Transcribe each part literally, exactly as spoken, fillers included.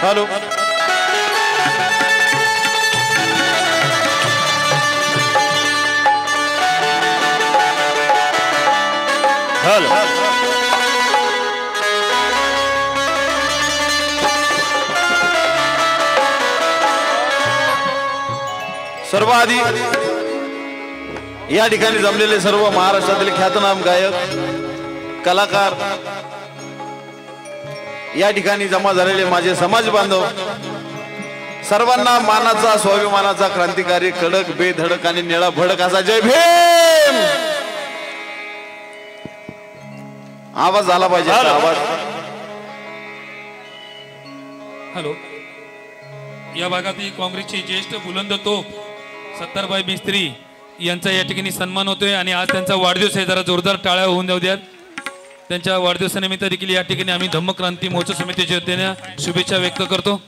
Hello hello सर्व आधी या ठिकाणी जमलेले सर्व महाराष्ट्रातील ख्यातनाम गायक कलाकार, या ठिकाणी जमा झालेले माझे समाज बांधव, सर्वांना मानाचा स्वाभिमानाचा क्रांतिकारी कडक बेधडक आणि निळा भडक असा जय भीम आवाज आला पाहिजे. आवाज हॅलो. या भागातील काँग्रेसची ज्येष्ठ बुलंद तोप सत्तारबाई मिस्त्री यांचा या ठिकाणी सन्मान होतोय आणि आज त्यांचा वाढदिवस आहे. जरा जोरदार टाळ्या होऊन जाऊ द्यात. त्यांच्या वाढदिवसानिमित्त देखील या ठिकाणी आम्ही धम्मक्रांती मोर्चा समितीच्या वतीने शुभेच्छा व्यक्त करतो.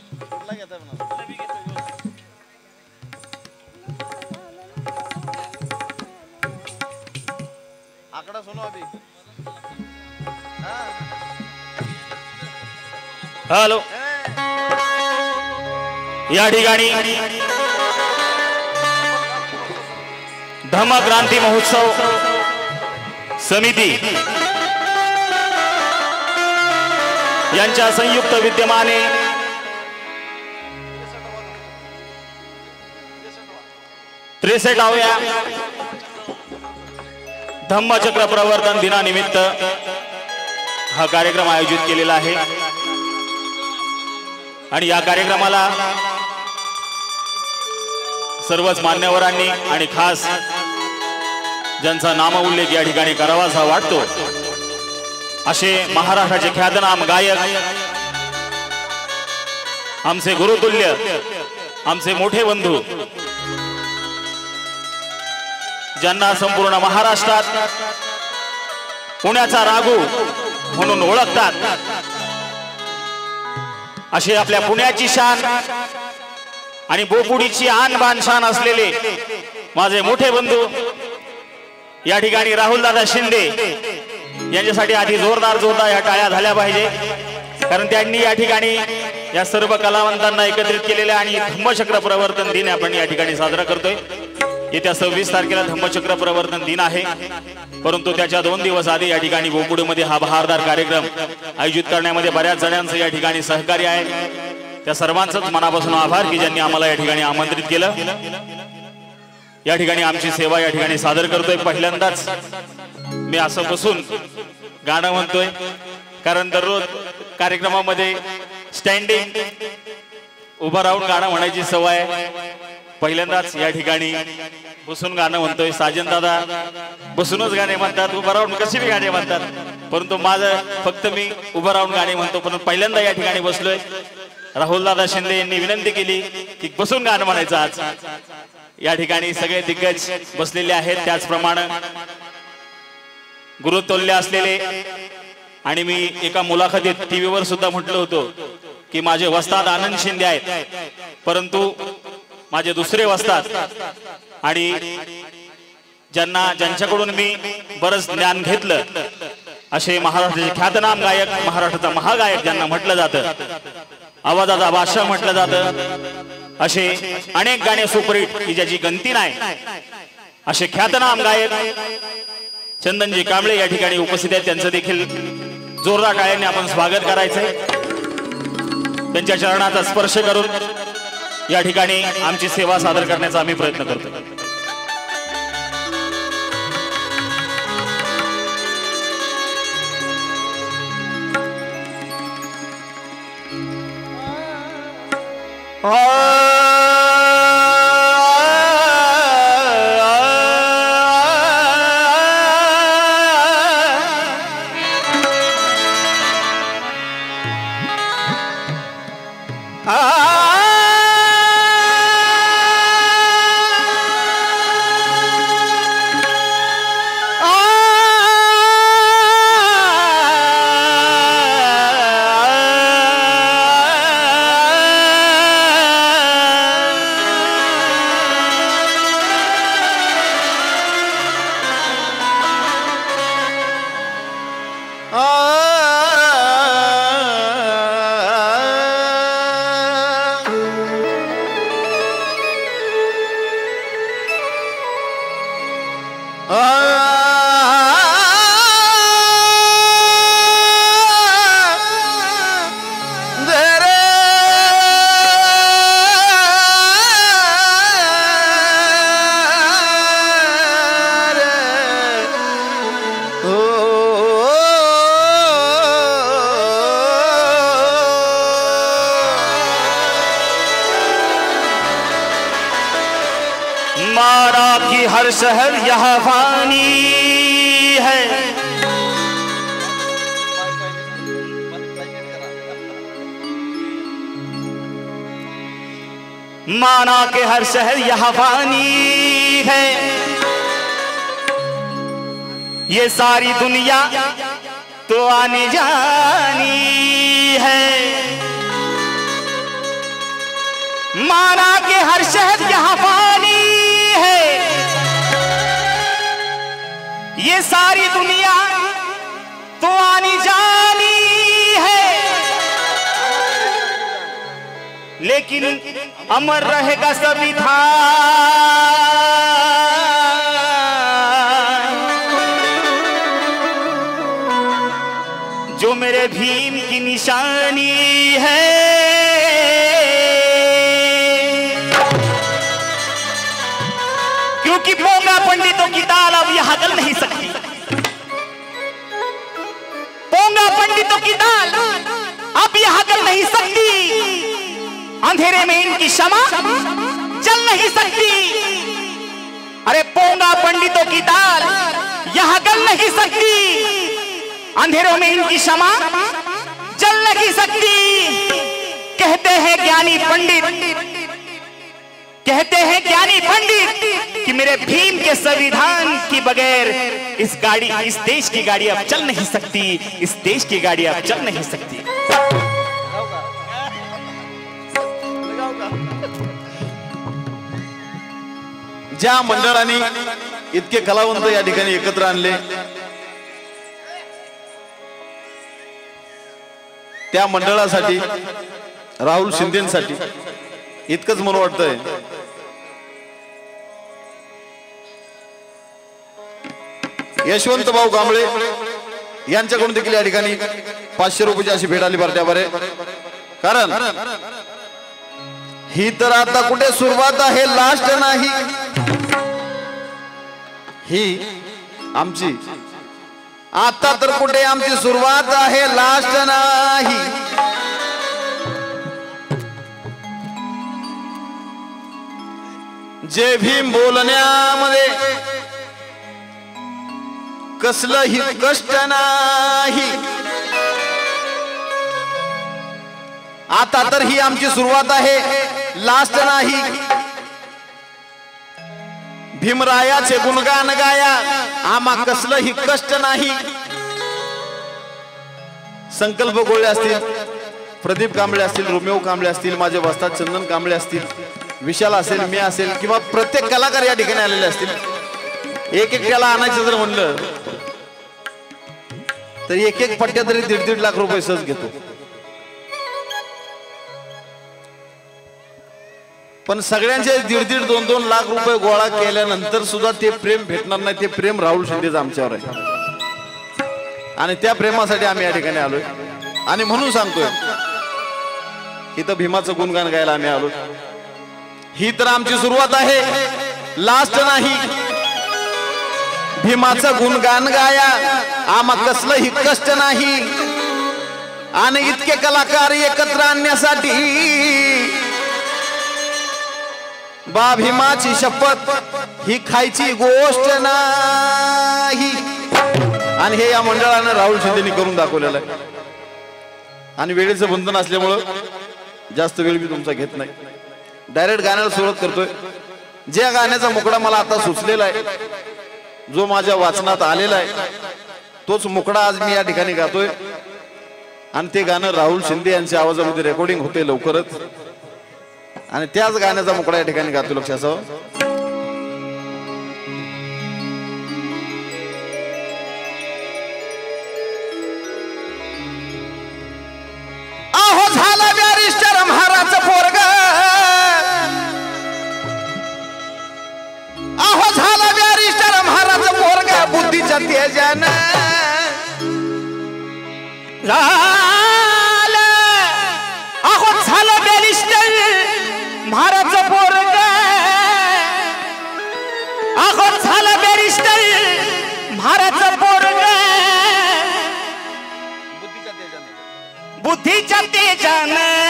हॅलो. या ठिकाणी धम्मक्रांती महोत्सव समिती यांच्या संयुक्त विद्यमाने त्रेसष्टाव्या धम्मचक्र प्रवर्तन दिनानिमित्त हा कार्यक्रम आयोजित केलेला आहे आणि या कार्यक्रमाला सर्वच मान्यवरांनी आणि खास ज्यांचा नाम उल्लेख या ठिकाणी करावासा वाटतो असे महाराष्ट्राचे ख्यातनाम गायक, आमचे गुरुतुल्य, आमचे मोठे बंधू, ज्यांना संपूर्ण महाराष्ट्रात पुण्याचा राघू म्हणून ओळखतात, असे आपल्या पुण्याची शान आणि बोपुडीची आन बान शान असलेले माझे मोठे बंधू या ठिकाणी राहुलदादा शिंदे यांच्यासाठी आधी जोरदार जोरदार या टाळ्या झाल्या पाहिजे, कारण त्यांनी या ठिकाणी या सर्व कलावंतांना एकत्रित केलेले आणि धम्मचक्र प्रवर्तन दिन आपण या ठिकाणी साजरा करतोय. येत्या सव्वीस तारखेला धम्मचक्र प्रवर्तन दिन आहे, परंतु त्याच्या दोन दिवस आधी या ठिकाणी बोपुडीमध्ये हा बहारदार कार्यक्रम आयोजित करण्यामध्ये बऱ्याच जणांचं या ठिकाणी सहकार्य आहे. त्या सर्वांचंच मनापासून आभार की ज्यांनी आम्हाला या ठिकाणी आमंत्रित केलं. या ठिकाणी आमची सेवा या ठिकाणी सादर करतोय. पहिल्यांदाच मी असं बसून गाणं म्हणतोय, कारण दररोज कार्यक्रमामध्ये स्टँडिंग उभं राहून गाणं म्हणायची सवय आहे. पहिल्यांदाच या ठिकाणी बसून गाणं म्हणतोय. साजन दादा बसूनच गाणे म्हणतात, उभं राहून कशी बी गाणे म्हणतात, परंतु माझं फक्त मी उभं राहून गाणे म्हणतो. परंतु पहिल्यांदा या ठिकाणी बसलोय. राहुलदादा शिंदे यांनी विनंती केली की बसून गाणं म्हणायचं. आज या ठिकाणी सगळे दिग्गज बसलेले आहेत, त्याचप्रमाणे गुरुतुल्य असलेले, आणि मी एका मुलाखतीत टीव्हीवर सुद्धा म्हटलं होतं की माझे वस्ताद आनंद शिंदे आहेत, परंतु माझे दुसरे वस्ताद आणि ज्यांना ज्यांच्याकडून मी बरंच ज्ञान घेतलं असे महाराष्ट्राचे ख्यातनाम गायक, महाराष्ट्राचा महागायक ज्यांना म्हटलं जातं, आवाजाचा बादशाह म्हटलं जातं, असे अनेक गाणे सुपरहिट की ज्याची गंती नाही, असे ख्यातनाम गायक चंदनजी कांबळे या ठिकाणी उपस्थित आहेत. त्यांचं देखील जोरदार टाळ्यांनी आपण स्वागत करायचंय. त्यांच्या चरणाचा स्पर्श करून या ठिकाणी आमची सेवा सादर करण्याचा आम्ही प्रयत्न करतो. माना कि हर शहर यहाँ फानी है, माना कि हर शहर यहाँ फानी है, ये सारी दुनिया तो आने जानी है। माना कि हर शहर यहाँ फानी है, ये सारी दुनिया तो आनी जानी है, लेकिन अमर रहेगा संविधान जो मेरे भीम की निशानी है। क्योंकि पोंगा पंडितों की दाल अब यहां गल नहीं सकती, पोंगा पंडितों की दाल अब यहां गल नहीं सकती, अंधेरे में इनकी क्षमा जल नहीं सकती। अरे पोंगा पंडितों की दाल यहां गल नहीं सकती, अंधेरों में इनकी क्षमा जल नहीं सकती। कहते हैं ज्ञानी पंडित, कहते हैं ज्ञानी पंडित कि मेरे भीम के संविधान के बगैर इस गाड़ी, इस देश की गाड़ी अब चल नहीं सकती, इस देश की गाड़ी अब चल नहीं सकती। ज्या मंडळाने इतके कलावंत या ठिकाणी एकत्र आणले, त्या मंडळासाठी, राहुल शिंदेसाठी इतकंच मला वाटतंय, यशवंत भाऊ कांबळे यांच्याकडून देखील या ठिकाणी पाचशे रुपयाची अशी भेट आली बरट्यावर, कारण ही तर आता कुठे सुरुवात आहे, लास्ट नाही, ही आमची आता तर कुठे आमची सुरुवात आहे, लास्ट नाही। जय भीम बोलण्यामध्ये कसलंही कष्ट नाही, आता तर ही आमची सुरुवात आहे, लास्ट नाही। भीमरायाचे गुणगान गाया, आम्हा कसलंही कष्ट नाही। संकल्प गोळे असतील, प्रदीप कांबळे असतील, रोमिओ कांबळे असतील, माझे वस्ताद चंदन कांबळे असतील, विशाल असेल, मी असेल, किंवा प्रत्येक कलाकार या ठिकाणी आलेले असतील, एक एक त्याला आणायचं जर म्हणलं तर एक एक पट्ट्या तरी दीड दीड लाख रुपये सहज घेतो। पण सगळ्यांचे दीड दीड दोन दोन लाख रुपये गोळा केल्यानंतर सुद्धा ते प्रेम भेटणार नाही, ते प्रेम राहुल शिंदेचं आमच्यावर आहे, आणि त्या प्रेमासाठी आम्ही या ठिकाणी आलोय। आणि म्हणून सांगतोय, इथं भीमाचं गुणगान गायला आम्ही आलो, ही तर आमची सुरुवात आहे, लास्ट नाही। भीमाचं गुणगान गाया, आम्हा कसलंही कष्ट नाही, आणि इतके कलाकार एकत्र आणण्यासाठी बा भीमाची शपथ ही खायची गोष्ट नाही। आणि हे या मंडळानं राहुल शिंदेनी करून दाखवलेलं आहे। आणि वेळेचं बंधन असल्यामुळं जास्त वेळ मी तुमचा घेत नाही, डायरेक्ट गाण्याला सुरुवात करतोय। ज्या गाण्याचा मुकडा मला आता सुचलेला आहे, जो माझ्या वाचनात आलेला आहे, तोच मुकडा आज मी या ठिकाणी गातोय, आणि ते गाणं राहुल शिंदे यांच्या आवाजामध्ये रेकॉर्डिंग होते लवकरच, आणि त्याच गाण्याचा मुकडा या ठिकाणी गातो, लक्ष असावं। आहो झाला बॅरिस्टर महाराज पोरग, आहो झाला बॅरिस्टर महाराज पोरग, तेजानं झालं अहो झालं बॅरिस्टर महाराज पोरग अहो झालं बॅरिस्टर महाराज पोरग बुद्धीच्या तेजानं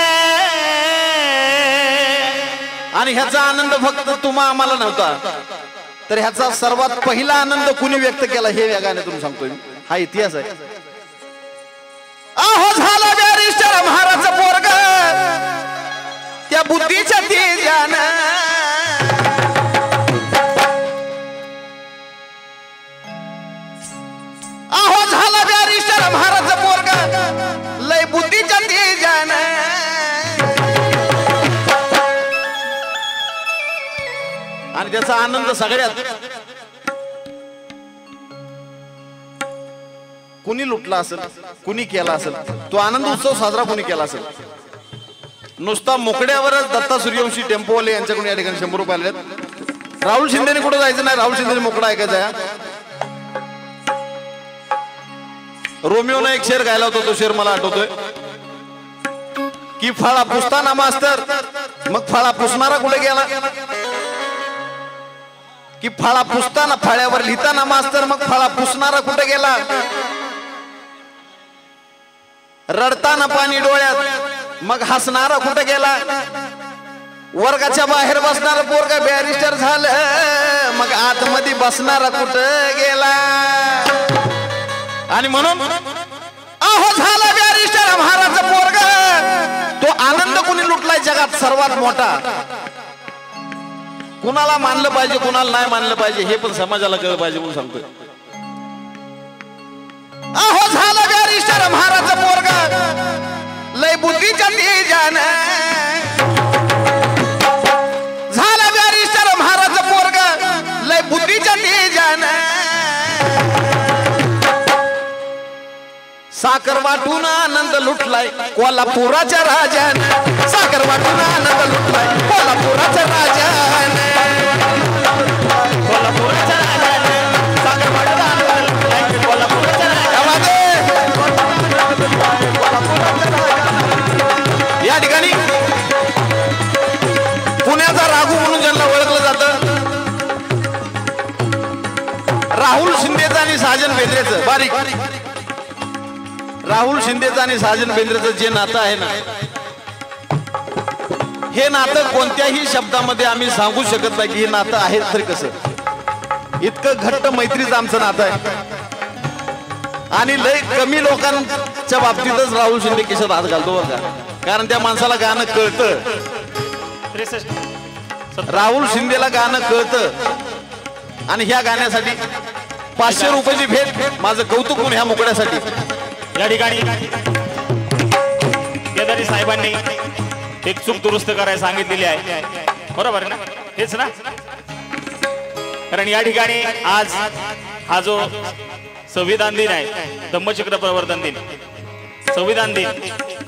आणि ह्याचा आनंद फक्त तुम्हा आम्हाला नव्हता तर ह्याचा सर्वात पहिला आनंद कुणी व्यक्त केला हे या गाण्यातून सांगतोय हा इतिहास आहे अहो झाला बॅरिस्टर महाराज पोरग त्या बुद्धीच्या तेजानं अहो झाला बॅरिस्टर महाराज पोरग लय बुद्धीच्या तेजानं आणि त्याचा आनंद सगळ्यात कुणी लुटला असेल कुणी केला असेल तो आनंद उत्सव साजरा कुणी केला असेल नुसता मोकड्यावरच दत्ता सूर्यवंशी टेम्पोवाले यांच्याकडून या ठिकाणी शंभर रुपये आले राहुल शिंदेने कुठे जायचं नाही राहुल शिंदेने मोकळा ऐकायचा आहे रोमिओने एक शेर गायला होता तो शेर मला आठवतोय की फळा पुसताना मास्तर मग फळा पुसणारा कुठे गेला की फळा पुसताना फळ्यावर लिहिताना मास्तर मग फळा पुसणारा कुठे गेला रडताना पाणी डोळ्यात मग हसणारा कुठे गेला वर्गाच्या बाहेर बसणारा पोरगा बॅरिस्टर झालं मग आतमध्ये बसणारा कुठे गेला आणि म्हणून अहो झाला बॅरिस्टर महाराज पोरगा तो आनंद कुणी लुटलाय जगात सर्वात मोठा कुणाला मानलं पाहिजे कुणाला नाही मानलं पाहिजे हे पण समाजाला कळलं पाहिजे म्हणून सांगतोय अहो झाला बॅरिस्टर महाराज पोरगा लय बुद्धीच्या तेजानं झाला बॅरिस्टर महाराज पोरगा लय बुद्धीच्या तेजानं साखर वाटून आनंद लुटलाय कोल्हापुराच्या राजानं साखर वाटून आनंद लुटलाय कोल्हापुराच्या राजानं कोल्हापुराच्या राजानं साखर वाटून आनंद लुटलाय कोल्हापुराच्या राजानं या ठिकाणी पुण्याचा राघू म्हणून ज्यांना ओळखलं जातं राहुल शिंदेचं आणि साजन बेंद्रेचं बारीक राहुल शिंदेचं आणि साजन बेंद्रेचं जे नातं आहे ना हे नातं कोणत्याही शब्दामध्ये आम्ही सांगू शकत नाही की हे नातं आहे तरी कसं इतकं घट्ट मैत्रीचं आमचं नातं आहे आणि लय कमी लोकांच्या बाबतीतच राहुल शिंदे खिशात हात घालतो बरं का कारण त्या माणसाला गाणं कळतं राहुल शिंदेला गाणं कळतं आणि ह्या गाण्यासाठी पाचशे रुपयाची भेट माझं कौतुक म्हणून ह्या मुकड्यासाठी या ठिकाणी केदारी साहेबांनी एक चूक दुरुस्त करायला सांगितलेली आहे बरोबर ना हेच ना कारण या ठिकाणी आज हा जो संविधान दिन आहे धम्मचक्र प्रवर्तन दिन संविधान दिन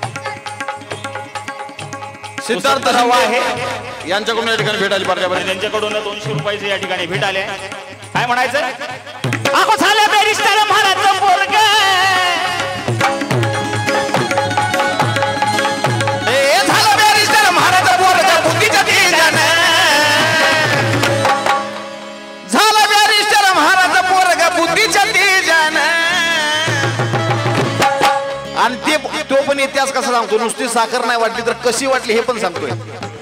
सिद्धार्थ राव आहे यांच्याकडून या ठिकाणी भेट आली पाहिजे त्यांच्याकडून दोनशे रुपयाचे या ठिकाणी भेट आले काय म्हणायचं अहो झालं बॅरिस्टर महाराज पोरग आणि ते तो पण इतिहास कसा सांगतो नुसती साखर नाही वाटली तर कशी वाटली हे पण सांगतोय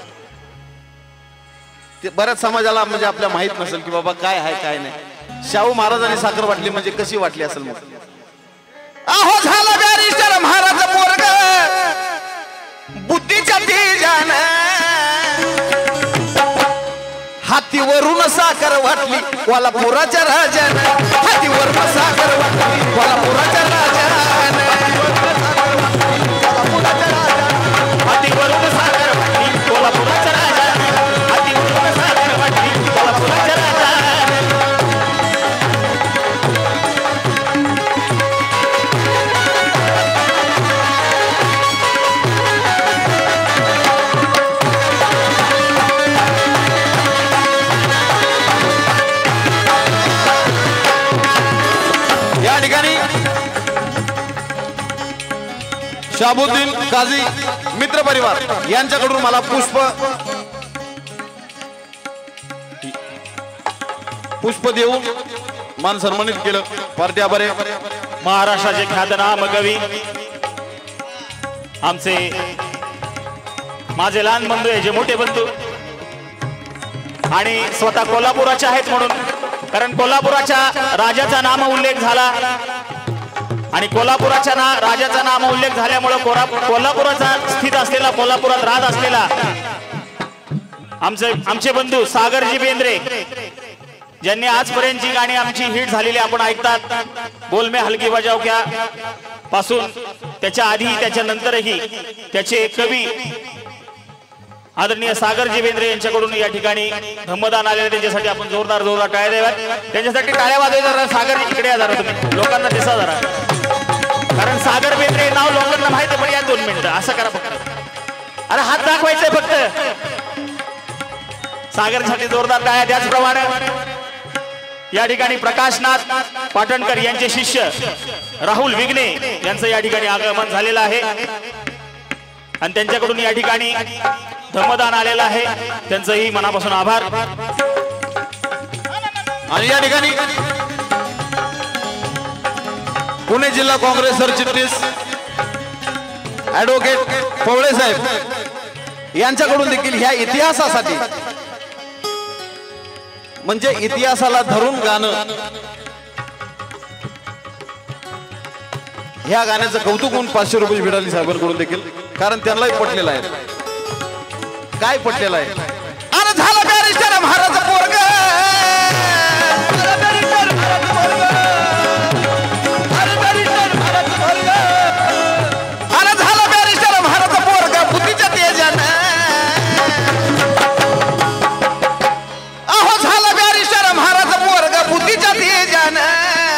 ते बऱ्याच समाजाला म्हणजे आपल्या माहित नसेल की बाबा काय आहे काय नाही शाहू महाराजांनी साखर वाटली म्हणजे कशी वाटली असेल मग अहो झाला बॅरिस्टर महाराज पोरग बुद्धीच्या तेजानं हातीवरून साखर वाटली कोल्हापुराच्या राजानं हातीवरून साखर वाटली कोल्हापुराच्या राजानं हातीवरून साखर वाटली कोल्हापुराच्या राजानं हातीवरून साखर वाटली कोल्हापुराच्या राजानं शाबुद्दीन काझी मित्र परिवार यांच्याकडून मला पुष्प पुष्प देऊन मान सन्मानित केलं. पार्टी आभारी. महाराष्ट्राचे ख्यातनाम कवी आमचे माझे लहान बंधू आहे, जे मोठे बंधू आणि स्वतः कोल्हापुराचे आहेत म्हणून, कारण कोल्हापुराच्या राजाचा नाम उल्लेख झाला आणि कोल्हापुराच्या ना राजाचा नाम उल्लेख झाल्यामुळे कोल्हापुराचा स्थित असलेला, कोल्हापुरात राहत असलेला आमचे आमचे बंधू सागरजी बेंद्रे, ज्यांनी आजपर्यंतची गाणी आमची हिट झालेली आपण ऐकतात. बोल में हलकी बजाव क्या पासून त्याच्या आधी त्याच्या नंतरही त्याचे कवी आदरणीय सागरजी बेंद्रे यांच्याकडून या ठिकाणी धम्मदान आलेले, त्यांच्यासाठी आपण जोरदार जोरदार टाळ्या द्याव्यात. त्यांच्यासाठी टाळ्या वाजवायच्या. सागर इकडे या जरा, तुम्ही लोकांना दिसा जरा, कारण सागर बेंद्रे नाव लोकांना माहिती पण या दोन मिनिटं असं करा फक्त. अरे हात दाखवायचंय फक्त. सागरसाठी जोरदार टाळ्या. त्याचप्रमाणे या ठिकाणी प्रकाशनाथ पाटणकर यांचे शिष्य राहुल विघ्ने यांचं या ठिकाणी आगमन झालेलं आहे आणि त्यांच्याकडून या ठिकाणी धम्मदान आलेलं आहे. त्यांचंही मनापासून आभार. आणि या ठिकाणी पुणे जिल्हा काँग्रेस सरचिटणीस ऍडव्होकेट पवळे साहेब यांच्याकडून देखील ह्या इतिहासासाठी, म्हणजे इतिहासाला धरून गाणं, ह्या गाण्याचं कौतुक होऊन पाचशे रुपये भिडाली साहेबांकडून देखील, कारण त्यांनाही पटलेलं आहे. काय पटलेलं आहे? अरे झालं बॅरिस्टर महाराज पोरग, अरे झालं बॅरिस्टर महाराज पोरग बुद्धीच्या तेजानं, अहो झालं बॅरिस्टर महाराज पोरग बुद्धीच्या तेजानं,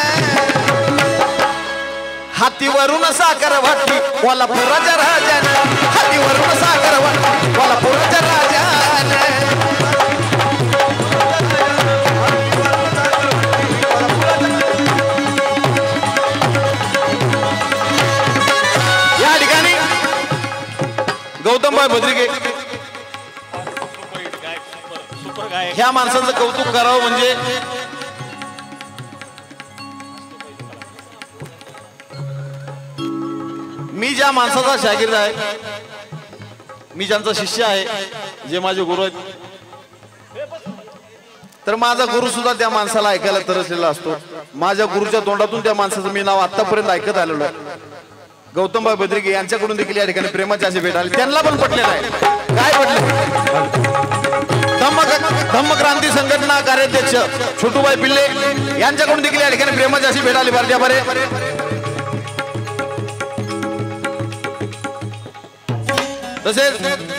हातीवरून साखर वाटली कोल्हापुराच्या राजानं, हातीवरून साखर वाटली कोल्हापुराच्या राजानं. या ठिकाणी गौतमभाई भद्रिके ह्या माणसाचं कौतुक करावं म्हणजे मी ज्या माणसाचा शागिर्द आहे, मी ज्यांचा शिष्य आहे, जे माझे गुरु आहेत, तर माझा गुरु सुद्धा त्या माणसाला ऐकायला तरसलेला असतो. माझ्या गुरुच्या तोंडातून त्या माणसाचं मी नाव आतापर्यंत ऐकत आलेलो आहे. गौतमभाई भद्रिके यांच्याकडून देखील या ठिकाणी प्रेमाची अशी भेट आली. त्यांना पण पटलेलं आहे. काय पटलं? धम्म धम्मक्रांती संघटना कार्याध्यक्ष छोटूबाई पिल्ले यांच्याकडून देखील या ठिकाणी प्रेमाची अशी भेट आली. भारतीय बरे तसेच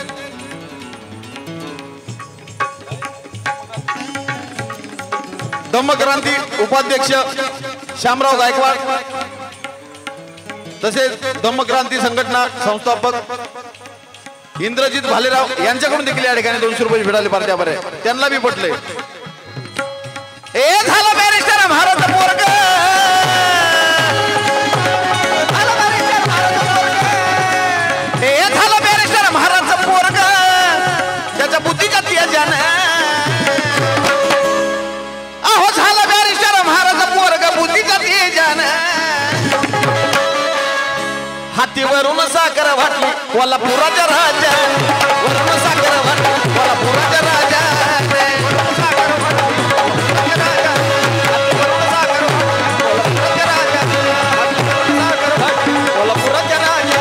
धम्मक्रांती उपाध्यक्ष श्यामराव गायकवाड, तसेच धम्मक्रांती संघटना संस्थापक इंद्रजित भालेराव यांच्याकडून देखील या ठिकाणी दोनशे रुपये भेटाले. भारतीय बरे त्यांना बी पटले. ए झालं बॅरिस्टर महाराज पोरग, महाराज पोरग त्याच्या बुद्धीच्या तेजानं, अहो झालं बॅरिस्टर महाराज पोरग बुद्धीच्या तेजानं, हातीवरून साखर वाटली कोल्हापुराच्या राजा, वरून साखर वाटली कोल्हापुराच्या राजा, कोल्हापुराच्या राजा.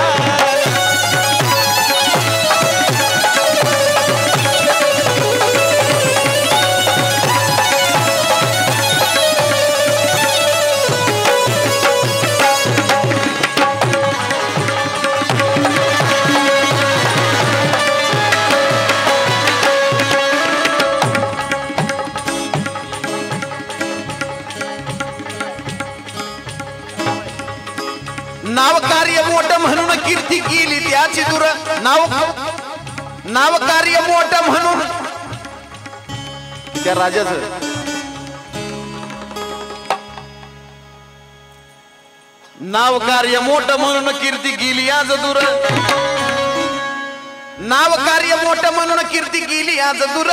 नाव कार्य मोठं म्हणून कीर्ती केली त्याची दूर, नाव नाव कार्य मोठं म्हणून त्या राजाचं नाव कार्य मोठ म्हणून कीर्ती गेली आज दूर, नाव कार्य मोठ म्हणून कीर्ती गेली आज दूर,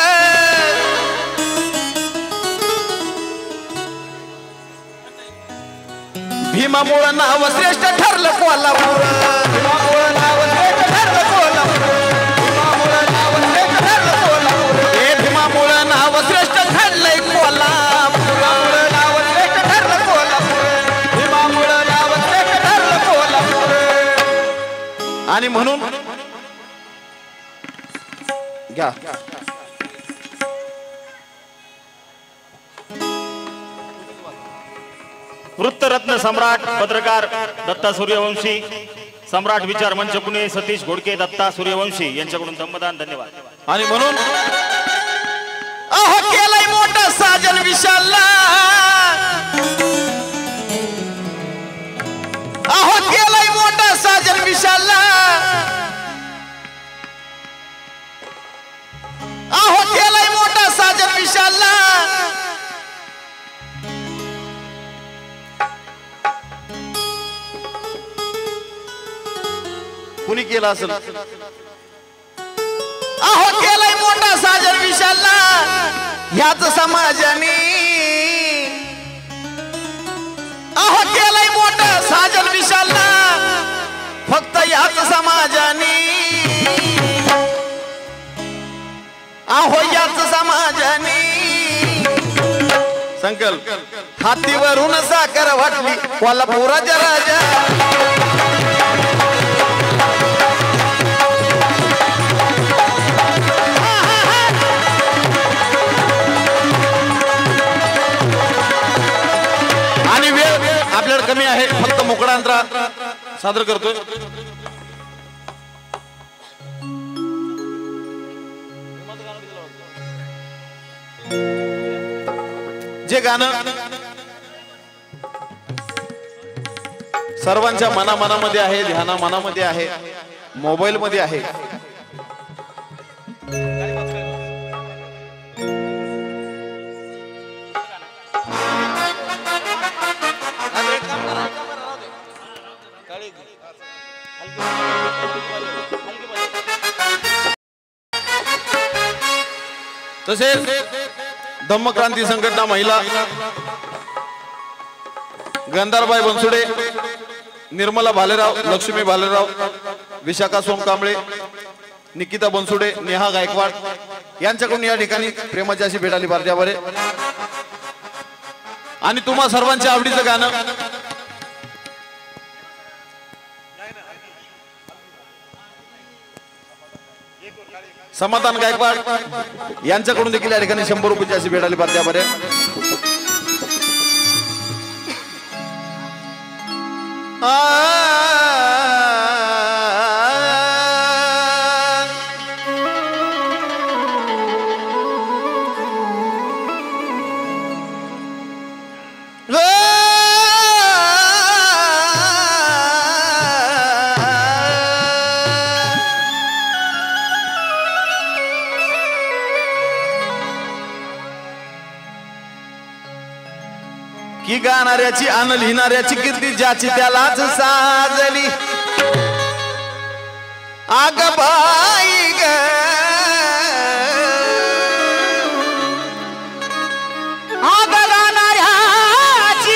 भीमामुळं नाव श्रेष्ठ ठरलं कोल्हापूर, भीमामुळं नाव श्रेष्ठ ठरलं कोल्हापूर, भीमामुळं नाव श्रेष्ठ ठरलं कोल्हापूर, हे भीमामुळं नाव श्रेष्ठ ठरलंय कोल्हापूर, भीमामुळं नाव श्रेष्ठ ठरलं कोल्हापूर, भीमामुळं नाव श्रेष्ठ ठरलं कोल्हापूर. आणि म्हणून घ्या वृत्तरत्न सम्राट पत्रकार दत्ता सूर्यवंशी, सम्राट विचार मंच पुणे सतीश घोडके दत्ता सूर्यवंशी यांच्याकडून संबंधान. धन्यवाद. आणि म्हणून अहो केलाय मोठा साजन विशालला, अहो केलाय मोठा साजन विशालला, अहो केलाय मोठा साजन विशालला, कुणी केला असेल? अहो केलाय मोठा साजन विशालला ह्याच समाजाने, अहो केलाय मोठा साजन विशालला फक्त ह्याच समाजाने, अहो याच समाजाने. संकल्प हातीवरून साखर वाटली कोल्हापुराच्या राजा, आपल्याला कमी आहे, फक्त मोकळा अंतरा सादर करतोय. जे गाणं सर्वांच्या मना मनामध्ये आहे, ध्याना मनामध्ये आहे, मोबाईल मध्ये आहे. तसेच धम्मक्रांती संघटना महिला गंधारबाई बनसुडे, निर्मला भालेराव, लक्ष्मी भालेराव, विशाखा सोमकांबळे, निकिता बनसुडे, नेहा गायकवाड यांच्याकडून या ठिकाणी प्रेमाची अशी भेट आली भारतीयावर. आणि तुम्हा सर्वांच्या आवडीचं गाणं समाधान गायकवाड यांच्याकडून देखील या ठिकाणी शंभर रुपयाची अशी भेट आली भारतीयावर. की गाणाऱ्याची अन लिहिणाऱ्याची कीर्ती ज्याची त्यालाच साजली, आग बाई ग आग गाणाऱ्याची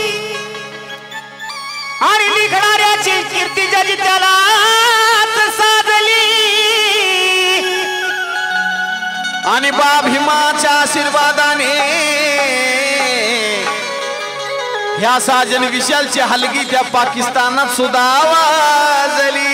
आणि लिखणाऱ्याची कीर्ती ज्याची त्यालाच साजली, आणि बा भीमाच्या आशीर्वादाने ह्या साजन विशालची हलगी त्या पाकिस्तानात सुद्धा वाजली.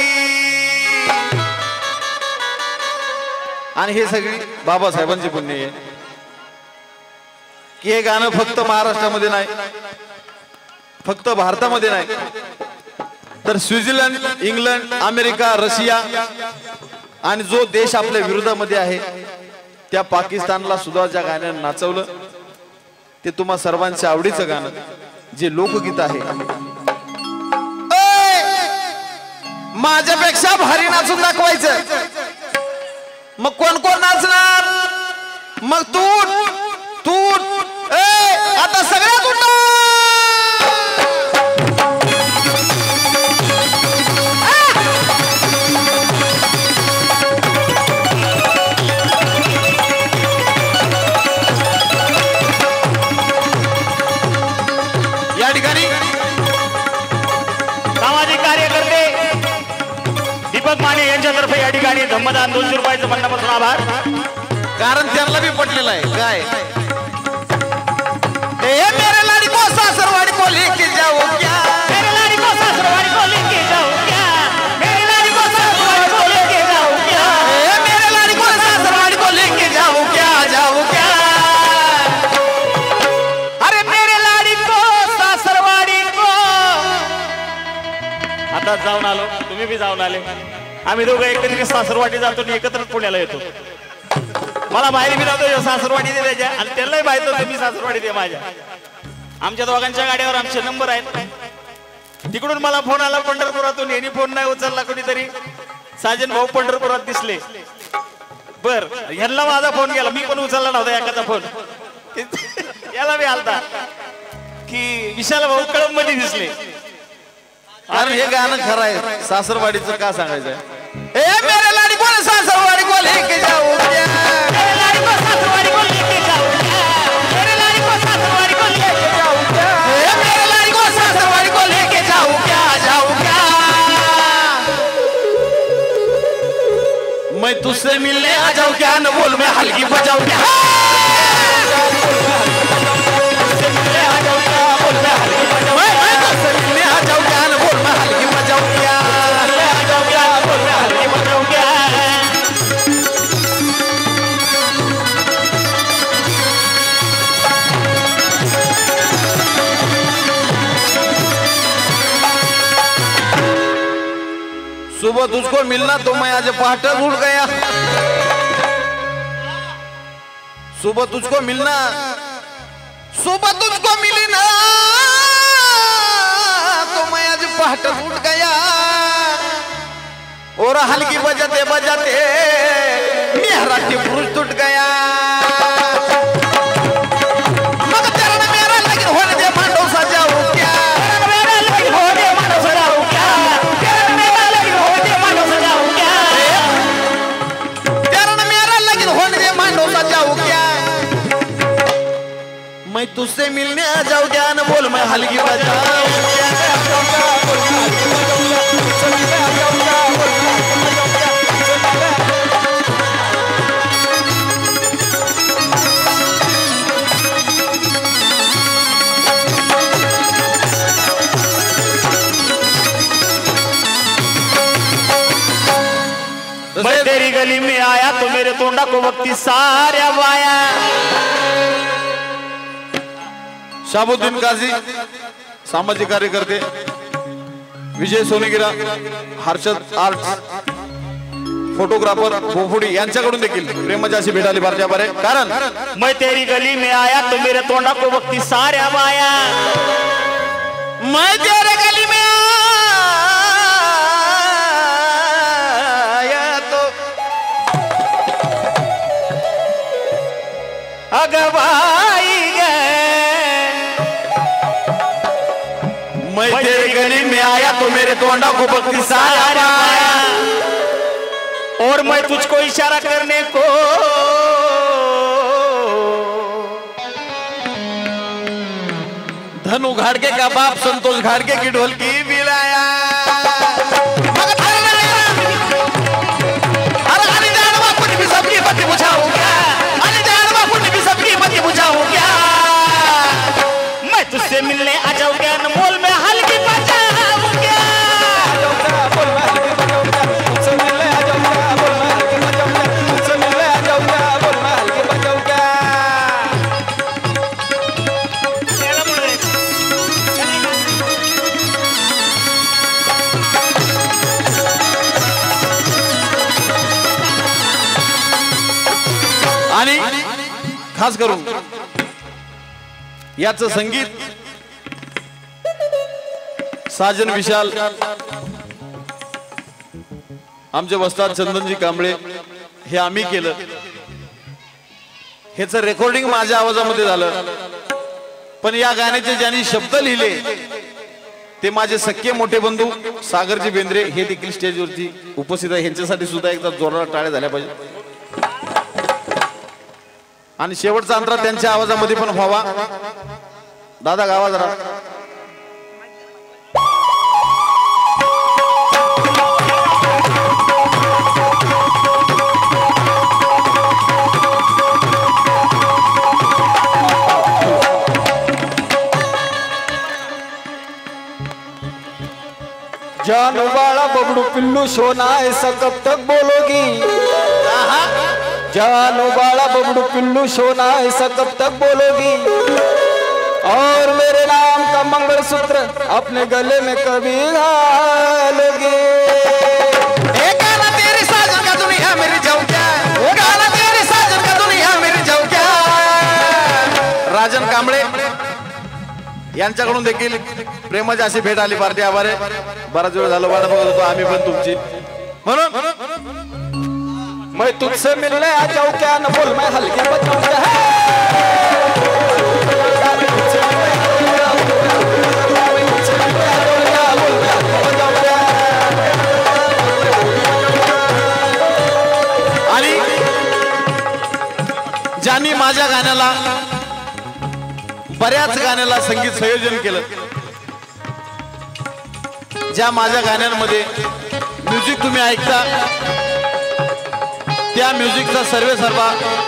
आणि हे सगळी बाबासाहेबांची पुण्य आहे की हे गाणं फक्त महाराष्ट्रामध्ये नाही, फक्त भारतामध्ये नाही, तर स्वित्झर्लंड, इंग्लंड, अमेरिका, रशिया आणि जो देश आपल्या विरोधामध्ये आहे त्या पाकिस्तानला सुद्धा ज्या गाण्यानं नाचवलं ते तुम्हा सर्वांच्या आवडीचं गाणं जे लोकगीत आहे. माझ्यापेक्षा भारी नाचून दाखवायचं, मग कोण कोण नाचणार? मग तू तू आता सगळ्यात उठा. ठिकाणी धम्मदान दोनशे रुपयाचं मनापासून आभार. कारण त्यांना बी पटलेलं आहे काय ए मेरे लाडी को सासरवाडी को लेके जाओ क्या मेरे लाडी को सासरवाडी को लेके जाओ क्या मेरे लाडी को सासरवाडी को लेके जाओ क्या ए मेरे लाडी को सासरवाडी को लेके जाओ क्या जाओ क्या अरे मेरे लाडी को सासरवाडी को. आता जाऊन आलो तुम्ही बी जाऊन आले आम्ही दोघं एकत्रित सासरवाडी जातो आणि एकत्र पुण्याला येतो. मला बाहेर मी जातो सासरवाडी दे त्याच्या आणि त्यालाही माहित होतं मी सासरवाडी दे माझ्या. आमच्या दोघांच्या गाड्यावर आमचे नंबर आहेत. तिकडून मला फोन आला पंढरपुरातून यांनी फोन नाही उचलला कोणीतरी साजन भाऊ पंढरपुरात दिसले. बर ह्यांना माझा फोन गेला मी पण उचलला नव्हता एकाचा फोन याला मी आलता की विशाल भाऊ कळंब मध्ये दिसले. कारण हे गाणं खरं आहे सासरवाडीचं का सांगायचं ए मेरे लाडी को सासरवाडी को लेके जाओ क्या मेरे लाडी को सासरवाडी को लेके जाओ क्या मेरे लाडी को सासरवाडी को लेके जाओ क्या ए मेरे लाडी को सासरवाडी को लेके जाओ क्या जाओ क्या मैं तुझसे मिलने आ जाऊं क्या न बोल मैं हल्की बजाऊं क्या तुझसे मिलने आ जाऊं क्या बोल मैं हल्की बजाऊं मैं तुझसे मिलने आ जाऊं क्या न बोल मैं हल्की बजाऊं क्या आ जाओ क्या बोल मैं हल्की बजाऊं क्या. सुबह तुझको मिलना तो मैं आज पहाटे उठ गया सुबह तुझको मिलना सुबह तुझको मिली ना तो मैं आज पहाटे उठ गया और हल्की बजाते बजाते मेरा के पुरुष टूट गया मगर तेरा ना मेरा लेकिन होने दे मांडो सजाओ क्या मेरा लगी हो दे मानो सजाओ क्या तेरा मेरा लगी हो दे मानो सजाओ क्या तेरा ना मेरा लेकिन होने दे मांडो सजाओ क्या मैं तुझसे मिलने आ जाऊं क्या न बोल मैं हल्की बजाऊं क्या मैं तेरी गली में आया तो मेरे तोंडा को वक्ती साऱ्या वाया. शाबुद्दीन काझी सामाजिक कार्यकर्ते विजय सोनेगिरा हर्षद आर्ट फोटोग्राफर बोफुडी यांच्याकडून देखील प्रेमाची अशी भेट आली भारतीय बारे कारण मैं तेरी गली में आया तो मेरे तोंडा को वक्ती साऱ्या वाया. मैं तेरे गली में आया तो अगवाई मैं तेरे गली में आया तो मेरे तोंडा को बख्ती सारा आया और मैं तुझको इशारा करने को धनु घाड़के का बाप संतोष घाड़के की ढोलकी बिलाया सबकी मत बुझाऊं क्या अरे जानवा कुछ भी सबकी मत बुझाऊं क्या मैं तुझसे मिलने आ जाऊं क्या अनमोल में हल्की बजाऊं क्या बोल मैं हल्की बजाऊं क्या तुझसे मिलने आ जाऊं क्या बोल मैं हल्की बजाऊं क्या तुझसे मिलने आ जाऊं क्या बोल मैं हल्की बजाऊं क्या आणि खास करून याचं संगीत साजन विशाल आमचे वस्ताद चंदनजी कांबळे हे आम्ही केलं ह्याचं रेकॉर्डिंग माझ्या आवाजामध्ये झालं पण या गाण्याचे ज्यांनी शब्द लिहिले ते माझे सख्खे मोठे बंधू सागरजी बेंद्रे हे देखील स्टेजवरती उपस्थित आहे ह्यांच्यासाठी सुद्धा एकदा जोरदार टाळ्या झाल्या पाहिजे आणि शेवटचा अंतरा त्यांच्या आवाजामध्ये पण व्हावा दादा गावा जरा जानू बाळा बबडू पिल्लू सोना ऐसा कब तक बोलोगी जानू बाळा बबडू पिल्लू सोना ऐसा कब तक बोलोगी और मेरे नाम का मंगलसूत्र अपने गले में कभी डालोगी गाना तेरी साजन का दुनिया मेरी जाऊं क्या गाना तेरी साजन का दुनिया मेरी जाऊं क्या राजन कांबळे यांच्याकडून देखील प्रेमाची अशी भेट आली पार्टी आभार आहे बराच वेळ झालं वाट बघत होतो आम्ही पण तुमची म्हणून मैं तुझसे मिलने आ जाऊं क्या न बोल मैं हल्के बजाऊं क्या आणि ज्यांनी माझ्या गाण्याला बऱ्याच गाण्याला संगीत संयोजन केलं ज्या माझ्या गाण्यांमध्ये म्युझिक तुम्ही ऐकता त्या म्युझिकचा सर्वे सर्वा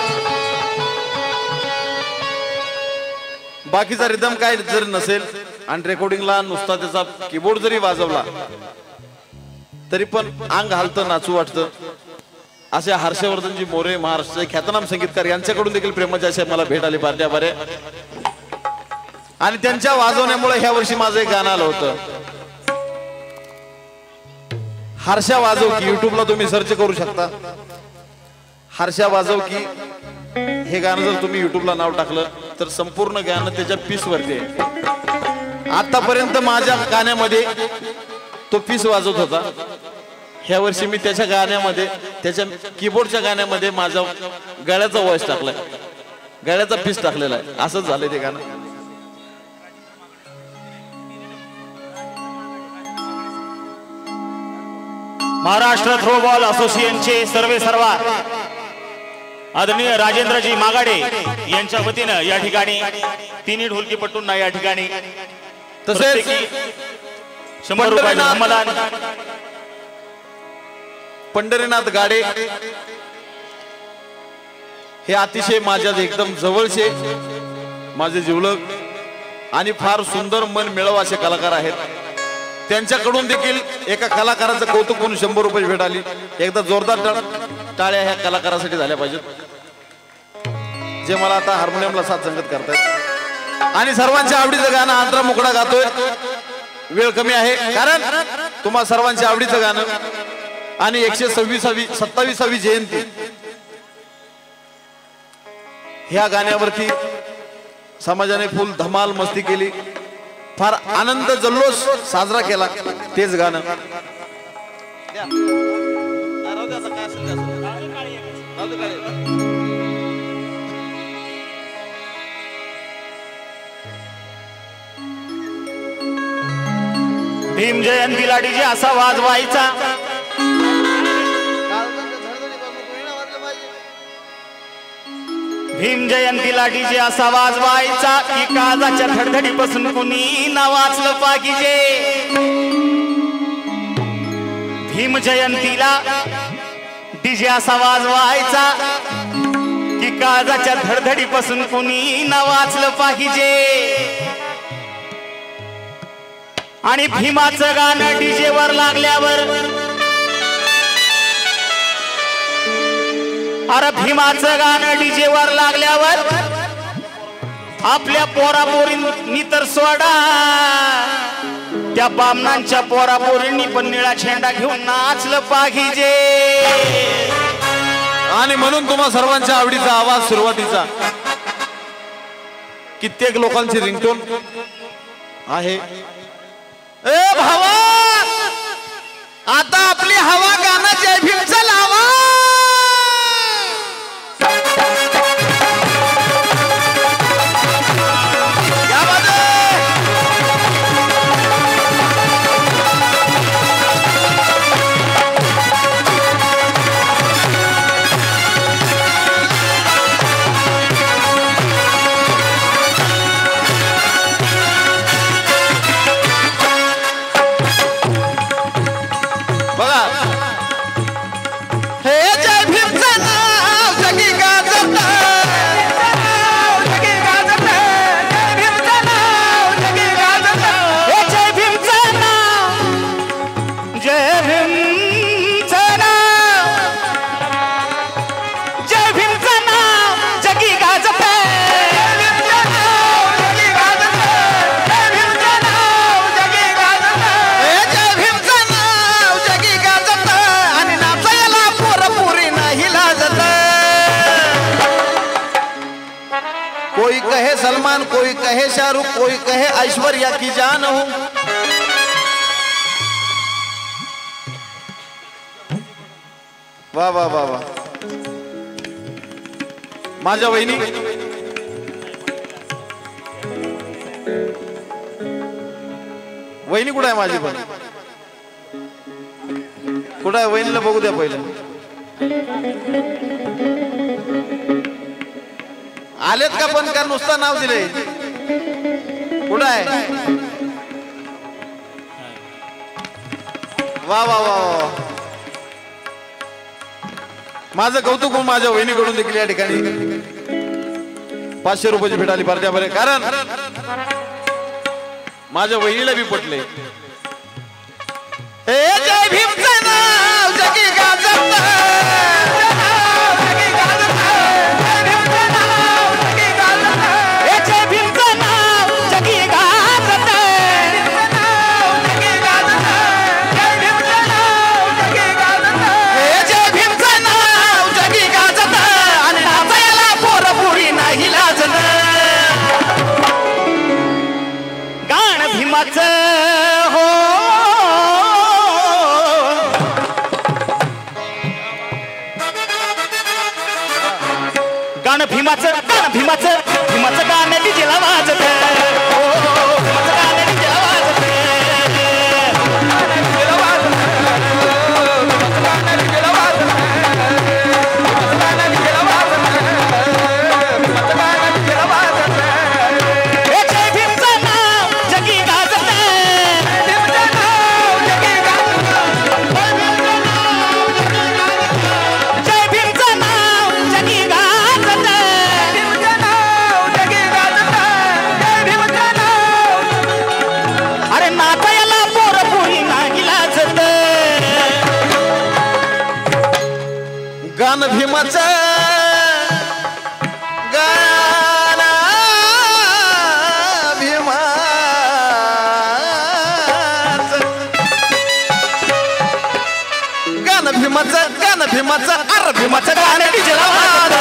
बाकीचा रिदम काय जर नसेल आणि रेकॉर्डिंगला नुसता त्याचा कीबोर्ड जरी वाजवला तरी पण अंग हालतं नाचू वाटतं असे हर्षवर्धनजी मोरे महाराष्ट्राचे ख्यातनाम संगीतकार यांच्याकडून देखील प्रेमाची अशी मला भेट आली पार्ट्या बरे आणि त्यांच्या वाजवण्यामुळे ह्या वर्षी माझं एक गाणं आलं होतं हर्षा वाजव की युट्यूबला तुम्ही सर्च करू शकता हर्षा वाजव की हे गाणं जर तुम्ही युट्यूबला नाव टाकलं तर संपूर्ण गाणं त्याच्या पीस वरती आहे आतापर्यंत माझ्या गाण्यामध्ये तो पीस वाजवत होता ह्या वर्षी मी त्याच्या गाण्यामध्ये त्याच्या कीबोर्डच्या गाण्यामध्ये माझा गळ्याचा वॉइस टाकलाय गळ्याचा पीस टाकलेला आहे असंच झालंय ते गाणं महाराष्ट्र थ्रोबॉल असोसिएशनचे सर्वे सर्वा आदरणीय राजेंद्रजी मागाडे यांच्या वतीनं या ठिकाणी तिन्ही ढोलकीपट्टूंना या ठिकाणी तसेच शंभर रुपये हमदान पंढरीनाथ गाडे हे अतिशय माझ्या एकदम जवळचे माझे जिवलग आणि फार सुंदर मन मिळव असे कलाकार आहेत त्यांच्याकडून देखील एका कलाकाराचं कौतुक म्हणून शंभर रुपये भेट आली एकदा जोरदार टाळ्या ह्या कलाकारासाठी झाल्या पाहिजेत जे मला आता हार्मोनियमला साथ संगत करतायत आणि सर्वांच्या आवडीचं गाणं आंध्रा मुकडा गातोय वेळ कमी आहे कारण तुम्हा सर्वांच्या आवडीचं गाणं आणि एकशे सव्वीसावी सत्तावीसावी जयंती ह्या गाण्यावरती समाजाने फुल धमाल मस्ती केली फार आनंद जल्लोष साजरा केला तेच गाणं भीम जयंतीला डीजे असा वाजवायचा भीम जयंतीला डीजे असा वाजवायचा की काळजाच्या धडधडीपासून कुणी ना वाचलं पाहिजे भीम जयंतीला डीजे असा वाजवायचा की काळजाच्या धडधडीपासून कुणी ना वाचलं पाहिजे आणि भीमाचं गाणं डीजे वर लागल्यावर अरे भीमाचं गाणं डीजे वर लागल्यावर आपल्या पोरापोरींनी तर सोडा त्या बामणांच्या पोरापोरींनी पण निळा झेंडा घेऊन नाचलं पाहिजे आणि म्हणून तुम्हा सर्वांच्या आवडीचा आवाज सुरुवातीचा कित्येक लोकांची रिंगटोन आहे ए भावा आता आपली हवा गाणं जय भीमचं लावा कहे शाहरुख, कोई कहे ऐश्वर्या की जान हूं। वाह वाह वाह वाह, माझ्या वहिनी वहिनी कुठं आहे माझी? पण कुठं आहे वहिनीला? बघू द्या पहिलं. आलेत का पण का नुसतं नाव दिले? कुठं आहे? वा वा वा वा, माझं कौतुक होऊन माझ्या वहिनीकडून देखील या ठिकाणी पाचशे रुपयाची भेट आली पार्ट्या बरे. कारण माझ्या वहिनीला बी पटले. हे जय भीमचं नाव जगी गाजत, हो गाणं भीमाचं, गाणं भीमाचं, भीमाचं गाणं डीजेला वाजत. हो भीमाचं गाणं डीजेला वाजत. गाणं भीमाचं, गाणं भीमाचं, गाणं भीमाचं, गाणं भीमाचं, अरे भीमाचं गाणं डीजेला वाजत.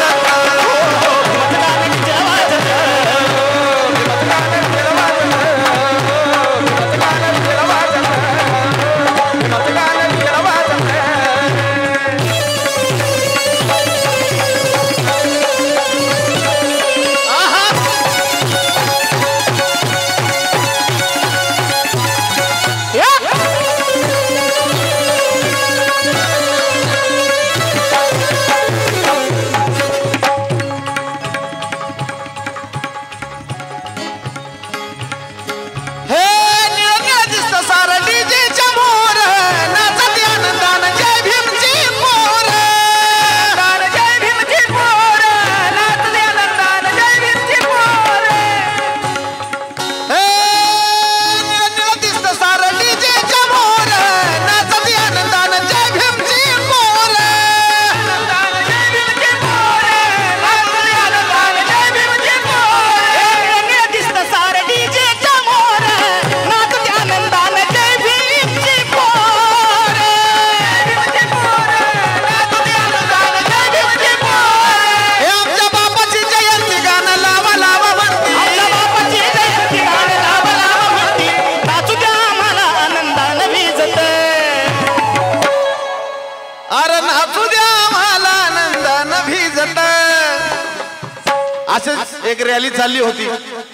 असेच एक रॅली चालली होती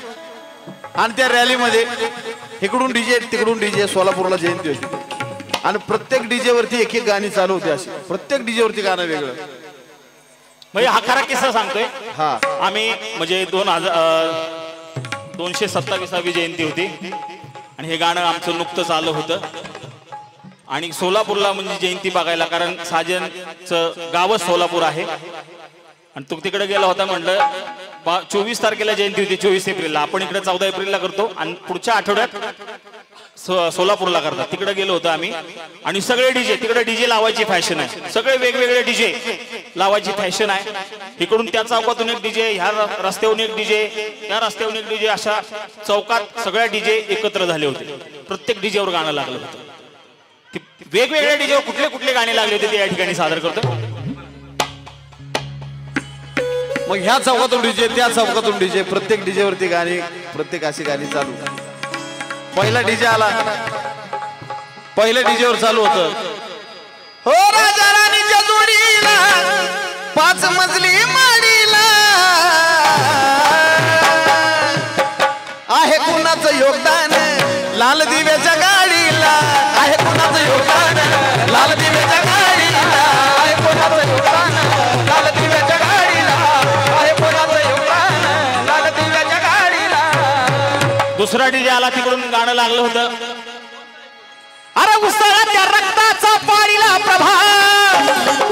आणि त्या रॅलीमध्ये इकडून डीजे तिकडून डीजे, सोलापूरला जयंती होती आणि प्रत्येक डीजे वरती एक एक गाणी चालू होती. अशी प्रत्येक डीजे वरती गाणं वेगळं. म्हणजे हा खरा किस्सा सांगतोय. हा, आम्ही म्हणजे दोन हजार दोनशे सत्तावीसावी जयंती होती आणि हे गाणं आमचं नुकतंच आलं होतं आणि सोलापूरला म्हणजे जयंती बघायला, कारण साजनचं गावच सोलापूर आहे आणि तू तिकडे गेला होता. म्हणलं चोवीस तारखेला जयंती होती, चोवीस एप्रिलला. आपण इकडे चौदा एप्रिलला करतो आणि पुढच्या आठवड्यात सोलापूरला करतात. तिकडे गेलो होतो आम्ही आणि सगळे डीजे तिकडे डीजे लावायची फॅशन आहे. सगळे वेगवेगळे डीजे लावायची फॅशन आहे. इकडून त्या चौकातून एक डीजे, ह्या रस्त्यावरून एक डीजे, त्या रस्त्यावरून एक डीजे, अशा चौकात सगळ्या डीजे एकत्र झाले होते. प्रत्येक डीजेवर गाणं लागलं होतं. वेगवेगळ्या डीजेवर कुठले कुठले गाणे लागले होते ते या ठिकाणी सादर करतो. मग ह्या चौकातून डीजे, त्या चौकातून डीजे, प्रत्येक डीजे वरती गाणी प्रत्येक अशी गाणी चालू. पहिला डीजे आला, पहिल्या डीजेवर चालू होतं, हो राजा राणीच्या जोडीला पाच मजली माडीला आहे कुणाचं योगदान लाल दिव्याच्या गाडीला, आहे कुणाचं योगदान लाल दिव्याच्या गाडीला, आहे कुणाचं योगदान लाल दिव्याच्या गाडीला, आहे कुणाचं योगदान लाल दिव्याच्या गाडीला. दुसरा डीजे आला, तिकडून गाणं लागलं होतं, अरे उसळत्या रक्ताचा पाडीला प्रभाव,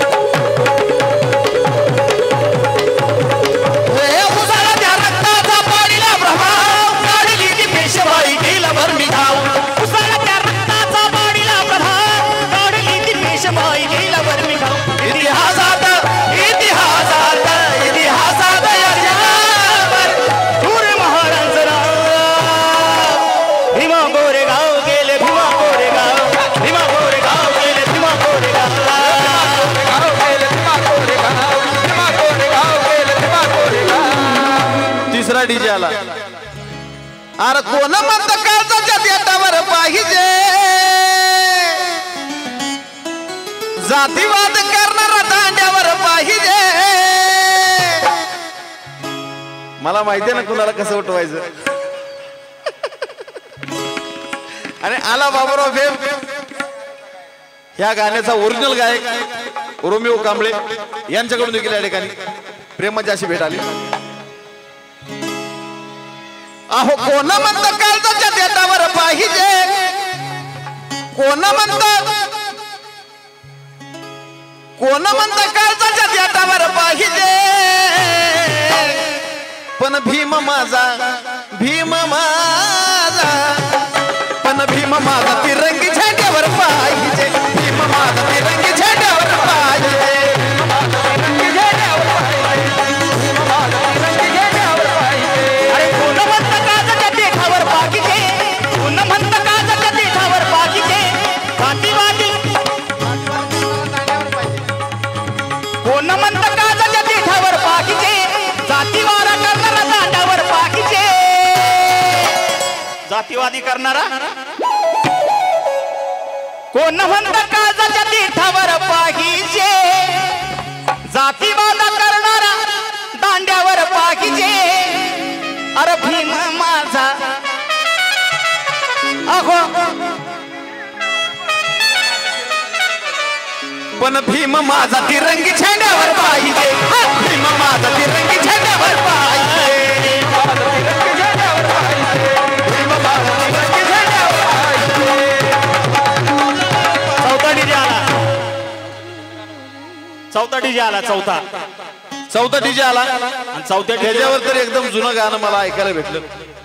उसळत्या रक्ताचा पाडीला प्रभाव, काढली ती पेशवाई गेला भर मी घाव, उसळत्या रक्ताचा पाडीला प्रभाव, काढली ती पेशवाई गेला भर मी घाव. इतिहासात इतिहासात इतिहासात या जगावर थोर महाराजांचं नाव, भीमा गोरेगाव गेले भीमा गोरेगाव, भीमा गोरेगाव गेले भीमा गोरेगाव, गाव गेले भीमा गोरेगाव, भीमा गोरेगाव गेले भीमा गोरेगाव. तिसरा डीजे आला, अरे कोण म्हणत काळजाच्या देटावर पाहिजे जातीवाद करणारा दांड्यावर पाहिजे. मला माहितीये ना कुणाला कसं उठवायचं. आणि आला बाबूराव फेम, ह्या गाण्याचा ओरिजिनल गायक रोमिओ कांबळे यांच्याकडून देखील या ठिकाणी प्रेमाची अशी भेट आली. अहो कोण म्हणत काळजाच्या देटावर पाहिजे, कोण म्हणत कोण म्हणत काळजाच्या देटावर पाहिजे, पण भीम माझा भीम माझा, पण भीम माझा तिरंगी झेंड्यावर पाहिजे, भीम माझा तिरंगी झेंड्यावर पाहिजे, तिरंगी झेंड्यावर पाहिजे, भीम माझा तिरंगी झेंड्यावर पाहिजे. अरे कोण म्हणतं काळजाच्या देठावर पाहिजे, कोण म्हणतं काळजाच्या देठावर पाहिजे, जातीवादी कोण म्हणतं काळजाच्या देठावर पाहिजे, जातीवादा करणारा दांडावर पाहिजे, जातीवादी करणारा कोण म्हणतं काळजाच्या देठावर पाहिजे, जातीवादा करणारा दांड्यावर पाहिजे. अरे भीम माझा अहो पण भीम माझा तिरंगी झेंड्यावर पाहिजे, भीम माझा तिरंगी झेंड्यावर पाहिजे, तिरंगी झेंड्यावर पाहिजे, भीम माझा तिरंगी झेंड्यावर पाहिजे. चौथा डीजे आला, चौथा डीजे आला, चौथा चौथा डीजे आला आणि चौथ्या डीजेवर त्याच्यावर तर एकदम जुनं गाणं मला ऐकायला भेटलं.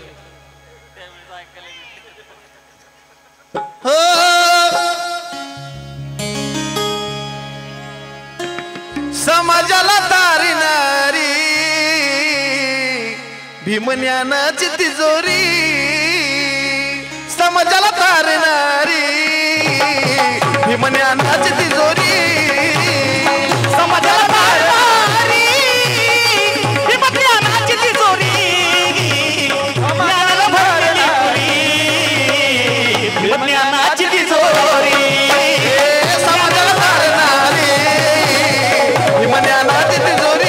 हो समाजाला तारणारी भीमज्ञानाची तिजोरी, समाजाला तारणारी भीमज्ञानाची तिजोरी, समाजाला तारणारी भीमज्ञानाची तिजोरी, ज्ञानाला भरलेली पुरी, भीमज्ञानाची तिजोरी, समाजाला तारणारी भीमज्ञानाची तिजोरी.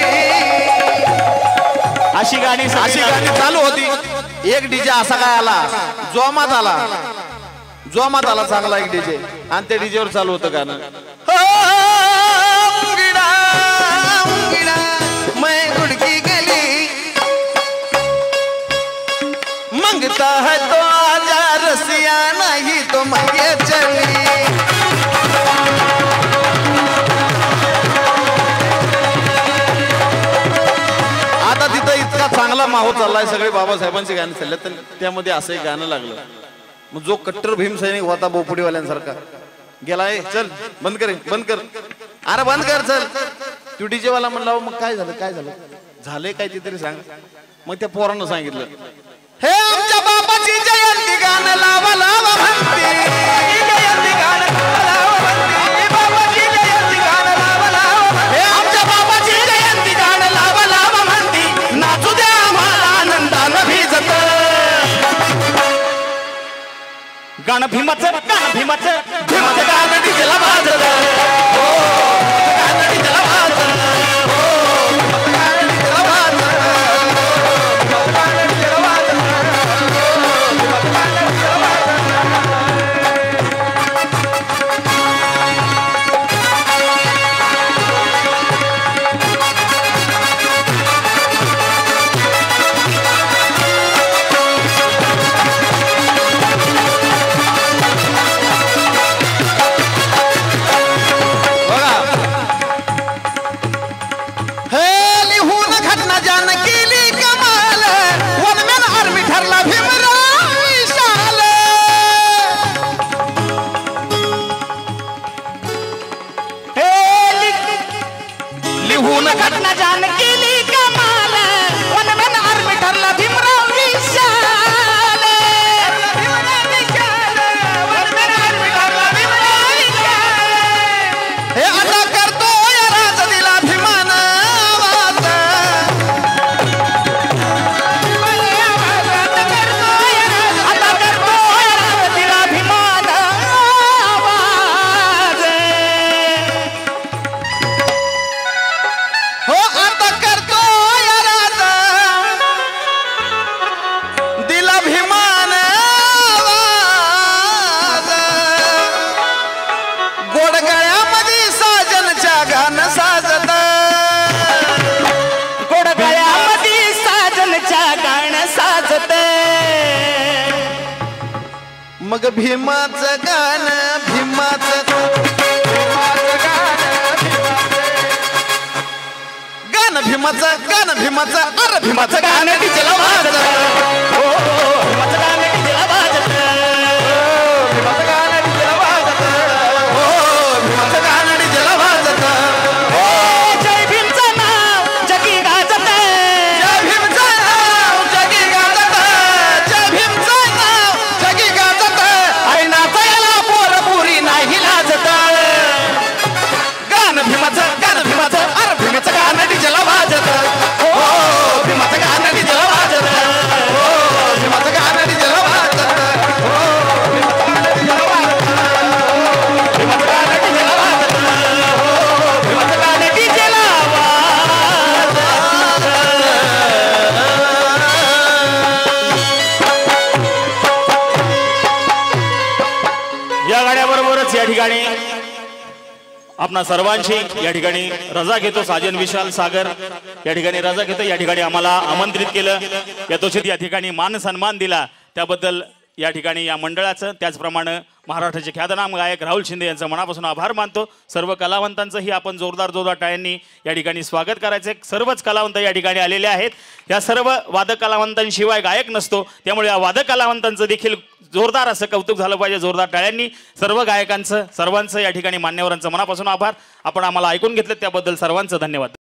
अशी गाणी अशी गाणी चालू होती. एक डीजे असा काय आला, जोमात आला, जोमात आला चांगला एक डीजे, आणि त्या डीजेवर चालू होतं गाणं, हो उंगडा उंगडा मैं गुड़की गली मंगता है तो आजा रसिया नहीं तो मैं ये चली. आता तिथं इतका चांगला माहोल चाललाय, सगळे बाबासाहेबांची गाणी चालले, तर त्यामध्ये असं एक गाणं लागलं. मग जो कट्टर भीमसैनिक होता बोपुडीवाल्यांसारखा गेलाय, चल बंद कर बंद कर, अरे बंद कर चल. तू डीजे वाला म्हणला, मग काय झालं काय झालं झालंय काय ते तरी सांग. मग त्या पोरानं सांगितलं, हे आमच्या बाबाची जयंती गाणं लावा लावा म्हणते, जयंती गाणं लावा म्हणते, बाबाची जयंती गाणं लावा लावा म्हणते, आमच्या बाबाची जयंती गाणं लावा लावा म्हणते, नाचू द्या आम्हाला आनंदानं भी गाणं भीमाचं गाणं भीमाचं भीमाचं गाणं डीजेला वाजत हो गाणं डीजेला वाजत हो गाणं डीजेला वाजत हो गाणं डीजेला वाजत लिहून घटना जान केली कमाल वनमेन आर्मी ठरला भीमराव विशाल वनमेन आर्मी ठरला भीमराव विशाल हे आता करतोय राज दिला भीमान आवाज आता करतोय राज दिला भीमान आवाज हो आता करतोय राजा दिला भीमान आवाज गोडगळ्यामध्ये साजनच्या गाणं साजत गोडगळ्यामध्ये साजनच्या गाणं साजत मग भीमाचं गाणं भीमाचं गाणं भीमाचं गाणं भीमाचं अरे भीमाचं गाणं डीजेला वाजत हो भीमाचं गाणं डीजेला वाजत भीमाचं गाणं डीजेला वाजत हो भीमाचं गाणं डीजेला वाजत हो जय भीमचं नाव जगी गाजत जय भीमचं नाव जगी गाजत जय भीमचं नाव जगी गाजत अरे नाचायला पोर पुरी नाही लाजत गाणं भीमाचं गाणं भीमाचं अरे भीमाचं गाणं डीजेला वाजत हो भीमाचं गाणं डीजेला वाजत हो भीमाचं गाणं डीजेला वाजत हो भीमाचं गाणं डीजेला वाजत भीमाचं गाणं डीजेला वाजत हो भीमाचं गाणं डीजेला वाजत या गाण्याबरोबरच या ठिकाणी आपणा सर्वांची या ठिकाणी रजा घेतो साजन विशाल सागर या ठिकाणी रजा घेतो या ठिकाणी आम्हाला आमंत्रित केलं यथोचित या ठिकाणी मान सन्मान दिला त्याबद्दल या ठिकाणी या मंडळाचं त्याचप्रमाणे महाराष्ट्राचे ख्यातनाम गायक राहुल शिंदे यांचं मनापासून आभार मानतो सर्व कलावंतांचंही आपण जोरदार जोरदार टाळ्यांनी या ठिकाणी स्वागत करायचं सर्वच कलावंत या ठिकाणी आलेले आहेत या सर्व वादक कलावंतांशिवाय गायक नसतो त्यामुळे या वादक कलावंतांचं देखील जोरदार असं कौतुक झालं पाहिजे जोरदार टाळ्यांनी सर्व गायकांचं सर्वांचं या ठिकाणी मान्यवरांचं मनापासून आभार आपण आम्हाला ऐकून घेतलं त्याबद्दल सर्वांचं धन्यवाद